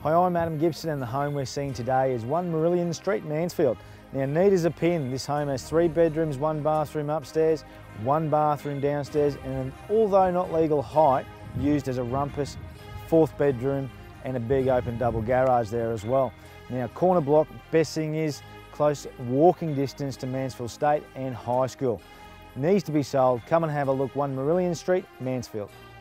Hi, I'm Adam Gibson and the home we're seeing today is 1 Mourilyn Street, Mansfield. Now, neat as a pin, this home has 3 bedrooms, 1 bathroom upstairs, 1 bathroom downstairs, and an, although not legal height, used as a rumpus 4th bedroom and a big open double garage there as well. Now, corner block, best thing is close walking distance to Mansfield State and High School. Needs to be sold. Come and have a look, 1 Mourilyn Street, Mansfield.